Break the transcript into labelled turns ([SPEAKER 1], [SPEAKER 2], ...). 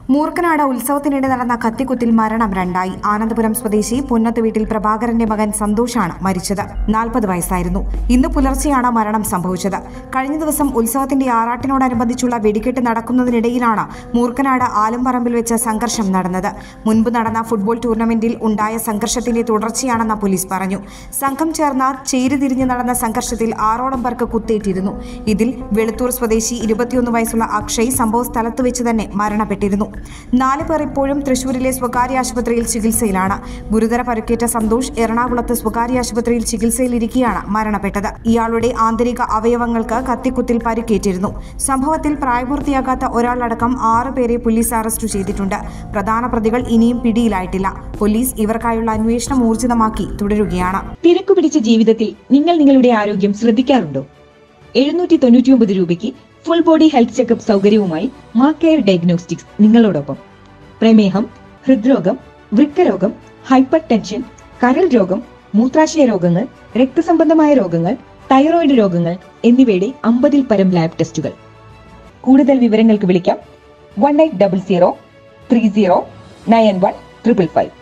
[SPEAKER 1] മൂർക്കനാട് ഉത്സവത്തിനിടെ നടന്ന കത്തിക്കുത്തിൽ മരണം രണ്ടായി. ആനന്ദപുരം സ്വദേശി പുന്നത്ത് വീട്ടിൽ പ്രഭാകരന്റെ മകൻ സന്തോഷാണ് മരിച്ചത്. 40 വയസ്സായിരുന്നു. ഇന്ന് പുലർച്ചെയാണ് മരണം സംഭവിച്ചത്. കഴിഞ്ഞ ദിവസം ഉത്സവത്തിന്റെ ആറാട്ടിനോടനുബന്ധിച്ചുള്ള വെടിക്കെട്ട് നടക്കുന്നതിനിടയിലാണ് മൂർക്കനാട് ആലുംപറമ്പിൽ വെച്ച് സംഘർഷം നടന്നത്. മുൻപ് നടന്ന ഫുട്ബോൾ ടൂർണമെന്റിൽ ഉണ്ടായ സംഘർഷത്തിന്റെ തുടർച്ചയാണെന്ന് പോലീസ് പറഞ്ഞു. സംഘം ചേർന്ന ചേരിതിരിഞ്ഞ് നടന്ന സംഘർഷത്തിൽ 6ഓളം പേർക്ക് കുത്തേറ്റിരുന്നു. ഇതിൽ വെളുത്തൂർ സ്വദേശി 21 വയസ്സുള്ള അക്ഷയ് സംഭവ സ്ഥലത്ത് വെച്ച് തന്നെ മരണപ്പെട്ടിരുന്നു. 4 പേർ ഇപ്പോഴും തൃശൂരിലെ സ്വകാര്യ ആശുപത്രിയിൽ ചികിത്സയിലാണ്. ഗുരുതര പരിക്കേറ്റ സന്തോഷ് എറണാകുളത്ത് സ്വകാര്യ ആശുപത്രിയിൽ ചികിത്സയിലിരിക്കെയാണ് മരണപ്പെട്ടത്. ഇയാളുടെ ആന്തരിക അവയവങ്ങൾക്ക് കത്തിക്കുത്തിൽ പരിക്കേറ്റിരുന്നു. സംഭവത്തിൽ പ്രായപൂർത്തിയാകാത്ത ഒരാളടക്കം 6 പേരെ പോലീസ് അറസ്റ്റ് ചെയ്തിട്ടുണ്ട്. പ്രധാന പ്രതികൾ ഇനിയും പിടിയിലായിട്ടില്ല. പോലീസ് ഇവർക്കായുള്ള അന്വേഷണം ഊർജിതമാക്കി തുടരുകയാണ്.
[SPEAKER 2] തിരക്കുപിടിച്ച ജീവിതത്തിൽ നിങ്ങൾ നിങ്ങളുടെ ആരോഗ്യം ശ്രദ്ധിക്കാറുണ്ടോ? 799 രൂപയ്ക്ക് ഫുൾ ബോഡി ഹെൽത്ത് ചെക്കപ്പ് സൗകര്യവുമായി മാക്കെയർ ഡയഗ്നോസ്റ്റിക്സ് നിങ്ങളോടൊപ്പം. പ്രമേഹം, ഹൃദ്രോഗം, വൃക്കരോഗം, ഹൈപ്പർ ടെൻഷൻ, കരൾ രോഗം, മൂത്രാശയ രോഗങ്ങൾ, രക്തസംബന്ധമായ രോഗങ്ങൾ, തൈറോയിഡ് രോഗങ്ങൾ എന്നിവയുടെ 50-ൽ പരം ലാബ് ടെസ്റ്റുകൾ. കൂടുതൽ വിവരങ്ങൾക്ക് വിളിക്കാം 1800 30 91 555.